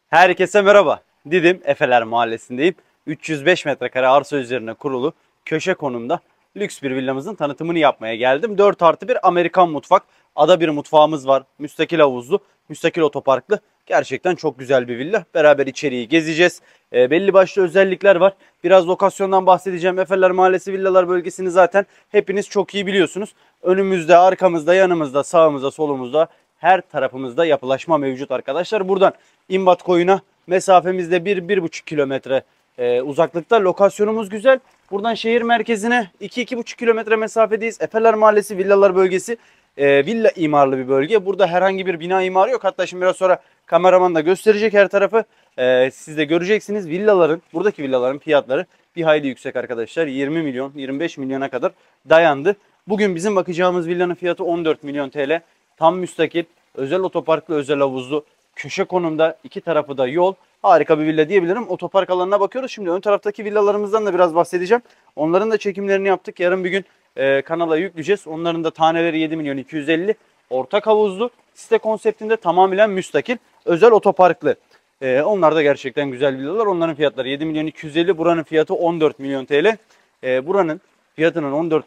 Herkese merhaba. Didim Efeler Mahallesi'ndeyim. 305 metrekare arsa üzerine kurulu köşe konumda lüks bir villamızın tanıtımını yapmaya geldim. 4+1 Amerikan mutfak. Ada bir mutfağımız var. Müstakil havuzlu, müstakil otoparklı. Gerçekten çok güzel bir villa. Beraber içeriği gezeceğiz. Belli başlı özellikler var. Biraz lokasyondan bahsedeceğim. Efeler Mahallesi villalar bölgesini zaten hepiniz çok iyi biliyorsunuz. Önümüzde, arkamızda, yanımızda, sağımızda, solumuzda her tarafımızda yapılaşma mevcut arkadaşlar. Buradan İmbat Koyun'a mesafemizde 1-1,5 kilometre uzaklıkta. Lokasyonumuz güzel. Buradan şehir merkezine 2-2,5 kilometre mesafedeyiz. Efeler Mahallesi villalar bölgesi villa imarlı bir bölge. Burada herhangi bir bina imarı yok. Hatta şimdi biraz sonra kameraman da gösterecek her tarafı. Siz de göreceksiniz. Buradaki villaların fiyatları bir hayli yüksek arkadaşlar. 20 milyon, 25 milyona kadar dayandı. Bugün bizim bakacağımız villanın fiyatı 14 milyon TL. Tam müstakil, özel otoparklı, özel havuzlu, köşe konumda, iki tarafı da yol. Harika bir villa diyebilirim. Otopark alanına bakıyoruz. Şimdi ön taraftaki villalarımızdan da biraz bahsedeceğim. Onların da çekimlerini yaptık. Yarın bir gün kanala yükleyeceğiz. Onların da taneleri 7 milyon 250. Ortak havuzlu, site konseptinde tamamen müstakil, özel otoparklı. Onlar da gerçekten güzel villalar. Onların fiyatları 7 milyon 250. Buranın fiyatı 14 milyon TL. Buranın fiyatının 14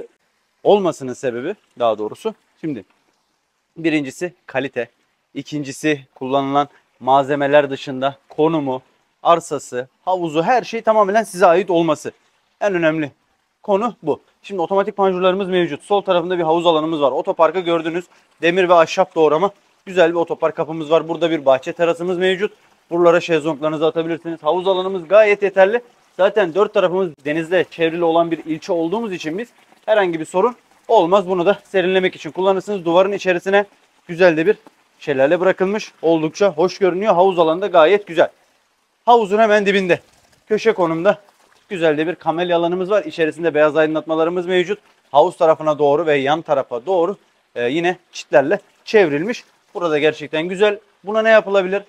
olmasının sebebi daha doğrusu. Şimdi birincisi kalite. İkincisi kullanılan malzemeler dışında konumu, arsası, havuzu, her şey tamamen size ait olması. En önemli konu bu. Şimdi otomatik panjurlarımız mevcut. Sol tarafında bir havuz alanımız var. Otoparkı gördünüz. Demir ve ahşap doğrama. Güzel bir otopark kapımız var. Burada bir bahçe terasımız mevcut. Buralara şezlonglarınızı atabilirsiniz. Havuz alanımız gayet yeterli. Zaten dört tarafımız denizle çevrili olan bir ilçe olduğumuz için biz herhangi bir sorun olmaz. Bunu da serinlemek için kullanırsınız. Duvarın içerisine güzel de bir şelale bırakılmış. Oldukça hoş görünüyor. Havuz alanı da gayet güzel. Havuzun hemen dibinde, köşe konumda güzel de bir kamelya alanımız var. İçerisinde beyaz aydınlatmalarımız mevcut. Havuz tarafına doğru ve yan tarafa doğru yine çitlerle çevrilmiş. Burada gerçekten güzel. Buna ne yapılabilir?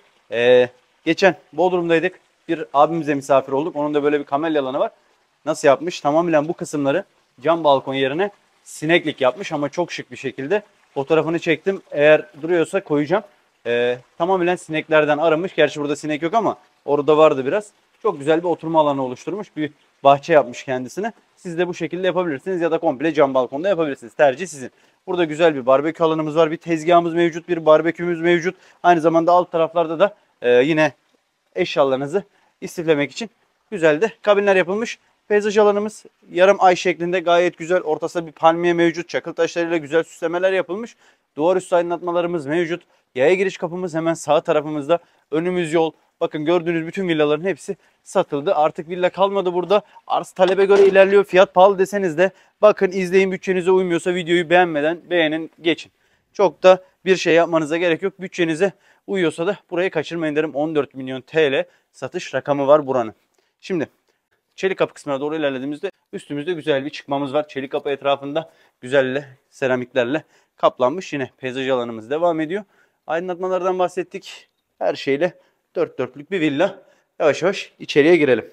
Geçen Bodrum'daydık. Bir abimize misafir olduk. Onun da böyle bir kamelya alanı var. Nasıl yapmış? Tamamen bu kısımları cam balkon yerine sineklik yapmış ama çok şık bir şekilde. Fotoğrafını çektim. Eğer duruyorsa koyacağım. Tamamen sineklerden arınmış. Gerçi burada sinek yok ama orada vardı biraz. Çok güzel bir oturma alanı oluşturmuş. Bir bahçe yapmış kendisine. Siz de bu şekilde yapabilirsiniz ya da komple cam balkonda yapabilirsiniz. Tercih sizin. Burada güzel bir barbekü alanımız var. Bir tezgahımız mevcut. Bir barbekümüz mevcut. Aynı zamanda alt taraflarda da yine eşyalarınızı istiflemek için güzel de kabinler yapılmış. Peyzaj alanımız yarım ay şeklinde gayet güzel. Ortasında bir palmiye mevcut. Çakıl taşlarıyla güzel süslemeler yapılmış. Duvar üstü aydınlatmalarımız mevcut. Yaya giriş kapımız hemen sağ tarafımızda. Önümüz yol. Bakın gördüğünüz bütün villaların hepsi satıldı. Artık villa kalmadı burada. Arz talebe göre ilerliyor. Fiyat pahalı deseniz de bakın, izleyin, bütçenize uymuyorsa videoyu beğenin geçin. Çok da bir şey yapmanıza gerek yok. Bütçenize uyuyorsa da burayı kaçırmayın derim. 14 milyon TL satış rakamı var buranın. Şimdi çelik kapı kısmına doğru ilerlediğimizde üstümüzde güzel bir çıkmamız var. Çelik kapı etrafında güzelle, seramiklerle kaplanmış. Yine peyzaj alanımız devam ediyor. Aydınlatmalardan bahsettik. Her şeyle dört dörtlük bir villa. Yavaş yavaş içeriye girelim.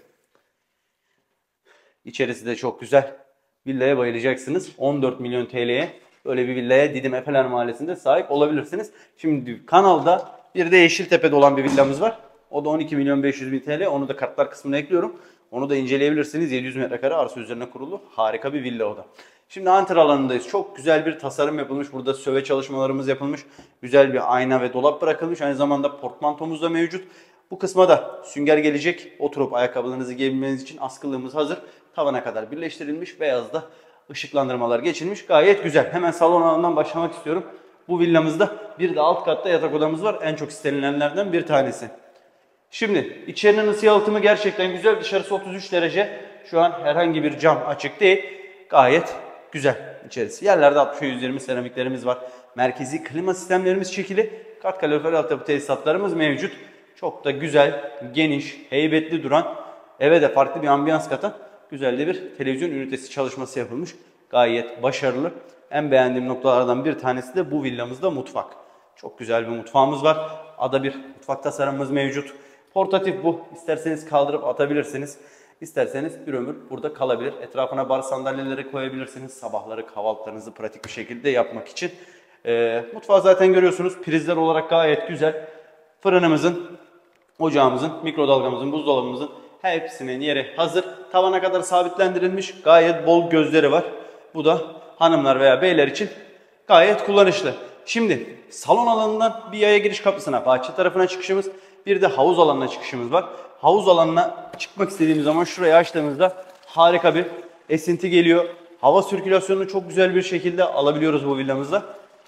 İçerisi de çok güzel. Villaya bayılacaksınız. 14 milyon TL'ye böyle bir villaya Didim Efeler Mahallesi'nde sahip olabilirsiniz. Şimdi kanalda bir de Yeşiltepe'de olan bir villamız var. O da 12 milyon 500 bin TL. Onu da kartlar kısmına ekliyorum. Onu da inceleyebilirsiniz. 700 metrekare arsa üzerine kurulu harika bir villa o da. Şimdi antre alanındayız. Çok güzel bir tasarım yapılmış. Burada söve çalışmalarımız yapılmış. Güzel bir ayna ve dolap bırakılmış. Aynı zamanda portmantomuz da mevcut. Bu kısma da sünger gelecek. Oturup ayakkabılarınızı giyebilmeniz için askılığımız hazır. Tavana kadar birleştirilmiş. Beyazda ışıklandırmalar geçilmiş. Gayet güzel. Hemen salon alanından başlamak istiyorum. Bu villamızda bir de alt katta yatak odamız var. En çok istenilenlerden bir tanesi. Şimdi içerinin ısı yalıtımı gerçekten güzel. Dışarısı 33 derece. Şu an herhangi bir cam açık değil. Gayet güzel içerisi. Yerlerde 60'a 120 seramiklerimiz var. Merkezi klima sistemlerimiz çekili. Kat kalorifer altyapı tesisatlarımız mevcut. Çok da güzel, geniş, heybetli duran, eve de farklı bir ambiyans katan güzel de bir televizyon ünitesi çalışması yapılmış. Gayet başarılı. En beğendiğim noktalardan bir tanesi de bu villamızda mutfak. Çok güzel bir mutfağımız var. Ada bir mutfak tasarımımız mevcut. Portatif bu. İsterseniz kaldırıp atabilirsiniz. İsterseniz bir ömür burada kalabilir. Etrafına bar sandalyeleri koyabilirsiniz. Sabahları kahvaltılarınızı pratik bir şekilde yapmak için. Mutfağı zaten görüyorsunuz. Prizler olarak gayet güzel. Fırınımızın Ocağımızın, mikrodalgamızın, buzdolabımızın hepsinin yeri hazır. Tavana kadar sabitlendirilmiş. Gayet bol gözleri var. Bu da hanımlar veya beyler için gayet kullanışlı. Şimdi salon alanından bir yaya giriş kapısına, bahçe tarafına çıkışımız, bir de havuz alanına çıkışımız var. Havuz alanına çıkmak istediğimiz zaman şurayı açtığımızda harika bir esinti geliyor. Hava sirkülasyonunu çok güzel bir şekilde alabiliyoruz bu villamızda.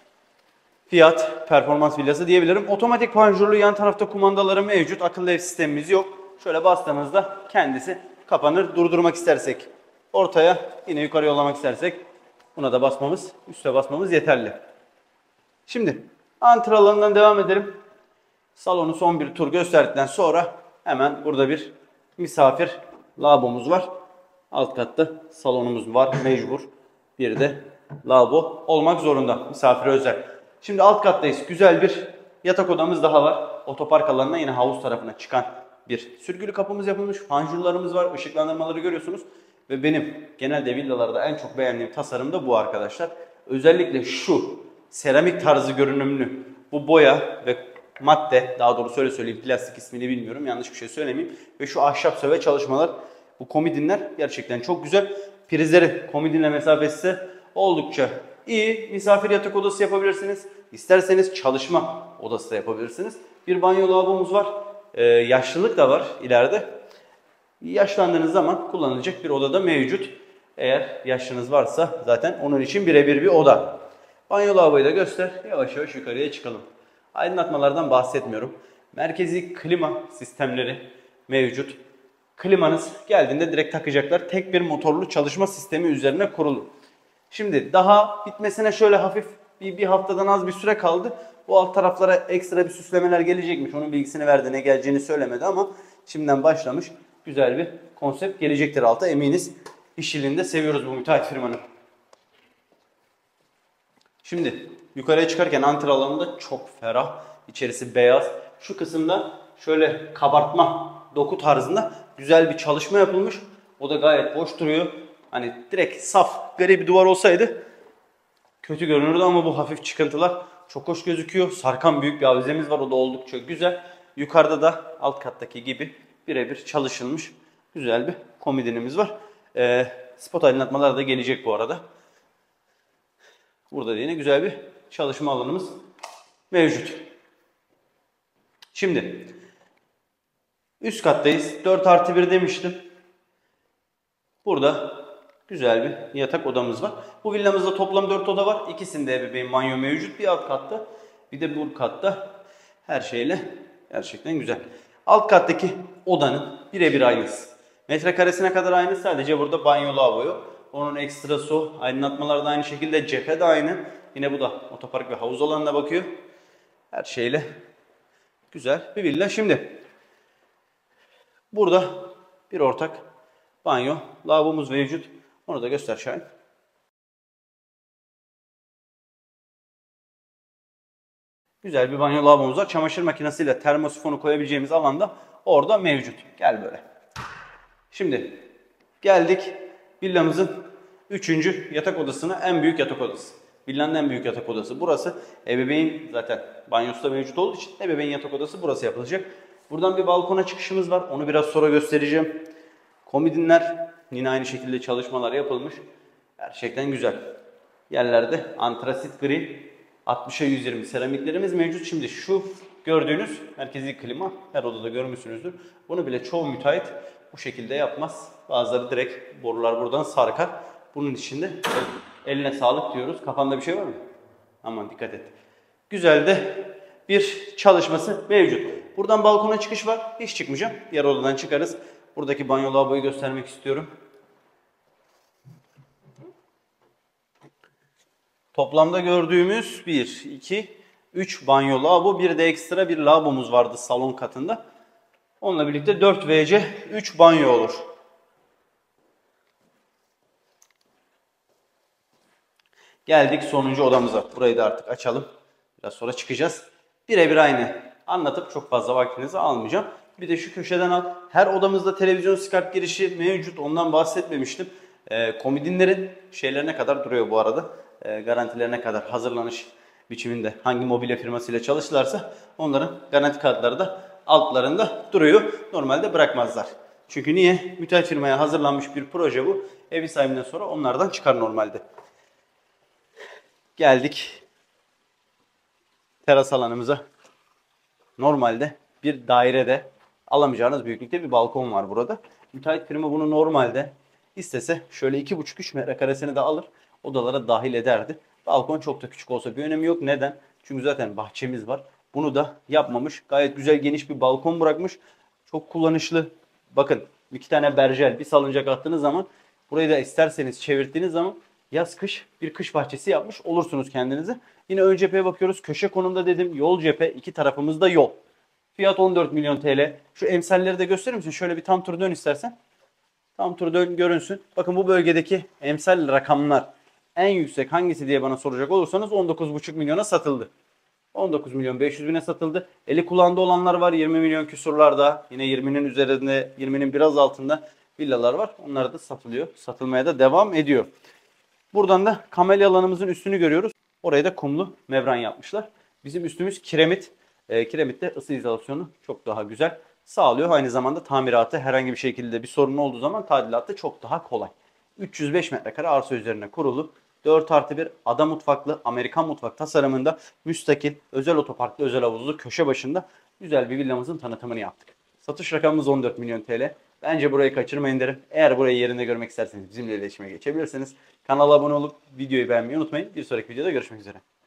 Fiyat performans villası diyebilirim. Otomatik panjurlu yan tarafta kumandaları mevcut. Akıllı ev sistemimiz yok. Şöyle bastığımızda kendisi kapanır. Durdurmak istersek ortaya, yine yukarı yollamak istersek buna da basmamız, üste basmamız yeterli. Şimdi antre alanından devam edelim. Salonu son bir tur gösterdikten sonra hemen burada bir misafir lavabomuz var. Alt katta salonumuz var mecbur. Bir de lavabo olmak zorunda misafire özel. Şimdi alt kattayız. Güzel bir yatak odamız daha var. Otopark alanına yine havuz tarafına çıkan bir sürgülü kapımız yapılmış. Panjurlarımız var. Işıklandırmaları görüyorsunuz. Ve benim genelde villalarda en çok beğendiğim tasarım da bu arkadaşlar. Özellikle şu seramik tarzı görünümlü bu boya ve madde, daha doğrusu öyle söyleyeyim, plastik ismini bilmiyorum, yanlış bir şey söylemeyeyim. Ve şu ahşap söve çalışmalar, bu komodinler gerçekten çok güzel. Prizlerin komodinle mesafesi oldukça iyi. Misafir yatak odası yapabilirsiniz. İsterseniz çalışma odası da yapabilirsiniz. Bir banyo lavabomuz var. Yaşlılık da var ileride. Yaşlandığınız zaman kullanılacak bir oda da mevcut. Eğer yaşınız varsa zaten onun için birebir bir oda. Banyo lavaboyu da göster. Yavaş yavaş yukarıya çıkalım. Aydınlatmalardan bahsetmiyorum. Merkezi klima sistemleri mevcut. Klimanız geldiğinde direkt takacaklar. Tek bir motorlu çalışma sistemi üzerine kurulu. Şimdi daha bitmesine şöyle hafif bir haftadan az bir süre kaldı. Bu alt taraflara ekstra bir süslemeler gelecekmiş. Onun bilgisini verdi, ne geleceğini söylemedi ama şimdiden başlamış. Güzel bir konsept gelecektir alta, eminiz. İşçiliğini de seviyoruz bu müteahhit firmanın. Şimdi yukarıya çıkarken antre alanında çok ferah. İçerisi beyaz. Şu kısımda şöyle kabartma doku tarzında güzel bir çalışma yapılmış. O da gayet boş duruyor. Hani direkt saf gri bir duvar olsaydı kötü görünürdü ama bu hafif çıkıntılar çok hoş gözüküyor. Sarkan büyük bir avizemiz var. O da oldukça güzel. Yukarıda da alt kattaki gibi birebir çalışılmış güzel bir komodinimiz var. Spot aydınlatmalar da gelecek bu arada. Burada da yine güzel bir çalışma alanımız mevcut. Şimdi üst kattayız. 4+1 demiştim. Burada güzel bir yatak odamız var. Bu villamızda toplam 4 oda var. İkisinde ebeveyn banyo mevcut. Bir alt katta, bir de bu katta, her şeyle gerçekten güzel. Alt kattaki odanın birebir aynısı. Metrekaresine kadar aynı. Sadece burada banyo lavabo yok. Onun ekstrası o. Aydınlatmalar da aynı şekilde. Cephe de aynı. Yine bu da otopark ve havuz alanına bakıyor. Her şeyle güzel bir villa. Şimdi burada bir ortak banyo lavabomuz mevcut. Onu da göster Şahin. Güzel bir banyo lavabomuz var. Çamaşır makinesiyle termosifonu koyabileceğimiz alanda orada mevcut. Gel böyle. Şimdi geldik villamızın 3. yatak odasına, en büyük yatak odası. Villanın en büyük yatak odası burası. Ebeveyn zaten banyosu da mevcut olduğu için ebeveyn yatak odası burası yapılacak. Buradan bir balkona çıkışımız var. Onu biraz sonra göstereceğim. Komodinler yine aynı şekilde çalışmalar yapılmış. Gerçekten güzel. Yerlerde antrasit gri 60'a 120 seramiklerimiz mevcut. Şimdi şu gördüğünüz merkezi klima, her odada görmüşsünüzdür. Bunu bile çoğu müteahhit bu şekilde yapmaz. Bazıları direkt borular buradan sarkar. Bunun içinde eline sağlık diyoruz. Kafanda bir şey var mı? Aman dikkat et. Güzel de bir çalışması mevcut. Buradan balkona çıkış var. Hiç çıkmayacağım. Diğer odadan çıkarız. Buradaki banyo lavaboyu göstermek istiyorum. Toplamda gördüğümüz 1, 2, 3 banyo lavabo. Bir de ekstra bir lavabomuz vardı salon katında. Onunla birlikte 4 WC 3 banyo olur. Geldik sonuncu odamıza. Burayı da artık açalım. Biraz sonra çıkacağız. Birebir aynı. Anlatıp çok fazla vaktinizi almayacağım. Bir de şu köşeden al. Her odamızda televizyon SCART girişi mevcut. Ondan bahsetmemiştim. Komodinlerin şeylerine kadar duruyor bu arada. Garantilerine kadar hazırlanış biçiminde hangi mobilya firmasıyla çalıştılarsa onların garanti kartları da altlarında duruyor. Normalde bırakmazlar. Çünkü niye? Müteahhit firmaya hazırlanmış bir proje bu. Evi sahibinden sonra onlardan çıkar normalde. Geldik teras alanımıza. Normalde bir dairede alamayacağınız büyüklükte bir balkon var burada. Müteahhit firma bunu normalde istese şöyle 2,5-3 metrekaresini de alır. Odalara dahil ederdi. Balkon çok da küçük olsa bir önemi yok. Neden? Çünkü zaten bahçemiz var. Bunu da yapmamış. Gayet güzel geniş bir balkon bırakmış. Çok kullanışlı. Bakın 2 tane berjer, bir salıncak attığınız zaman burayı da isterseniz çevirdiğiniz zaman yaz kış bir kış bahçesi yapmış olursunuz kendinize. Yine ön cepheye bakıyoruz. Köşe konumda dedim. Yol cephe. İki tarafımızda yol. Fiyat 14 milyon TL. Şu emsalleri de gösterir misin? Şöyle bir tam tur dön istersen. Tam tur dön görünsün. Bakın bu bölgedeki emsal rakamlar en yüksek hangisi diye bana soracak olursanız 19,5 milyona satıldı. 19 milyon 500 bine satıldı. Eli kulağında olanlar var 20 milyon küsurlarda. Yine 20'nin üzerinde 20'nin biraz altında villalar var. Onlar da satılıyor. Satılmaya da devam ediyor. Buradan da kamelya alanımızın üstünü görüyoruz. Oraya da kumlu mevran yapmışlar. Bizim üstümüz kiremit. Kiremitte ısı izolasyonu çok daha güzel sağlıyor. Aynı zamanda tamiratı herhangi bir şekilde bir sorun olduğu zaman tadilatı çok daha kolay. 305 metrekare arsa üzerine kurulu 4+1 ada mutfaklı Amerikan mutfak tasarımında müstakil, özel otoparklı, özel havuzlu köşe başında güzel bir villamızın tanıtımını yaptık. Satış rakamımız 14 milyon TL. Bence burayı kaçırmayın derim. Eğer burayı yerinde görmek isterseniz bizimle iletişime geçebilirsiniz. Kanala abone olup videoyu beğenmeyi unutmayın. Bir sonraki videoda görüşmek üzere.